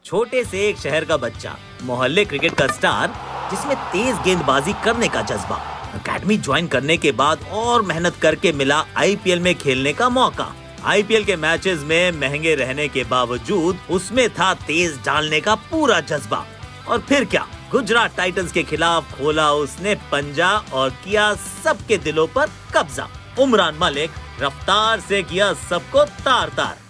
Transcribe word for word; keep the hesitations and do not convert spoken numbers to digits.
छोटे से एक शहर का बच्चा, मोहल्ले क्रिकेट का स्टार, जिसमें तेज गेंदबाजी करने का जज्बा। अकेडमी ज्वाइन करने के बाद और मेहनत करके मिला आईपीएल में खेलने का मौका। आईपीएल के मैचेस में महंगे रहने के बावजूद उसमें था तेज डालने का पूरा जज्बा। और फिर क्या, गुजरात टाइटंस के खिलाफ खोला उसने पंजा और किया सबके दिलों पर कब्जा। उमरान मलिक रफ्तार से किया सबको तार तार।